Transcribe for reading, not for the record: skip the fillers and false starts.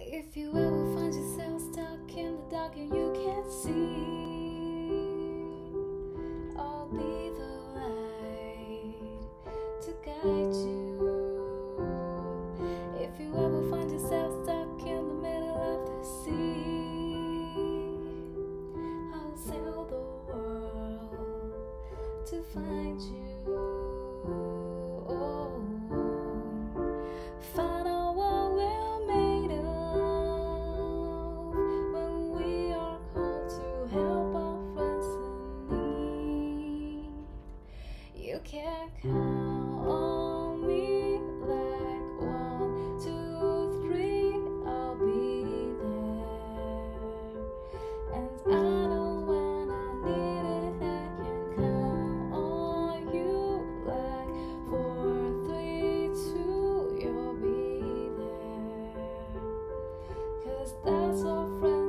If you ever find yourself stuck in the dark and you can't see, I'll be the light to guide you. If you ever find yourself stuck in the middle of the sea, I'll sail the world to find you. Find out what we're made of when we are called to help our friends in need. You can count on me like 1, 2, 3, I'll be there. And I know when I need it, I can count on you like 4, 3, 2, you'll be there. 'Cause that's what friends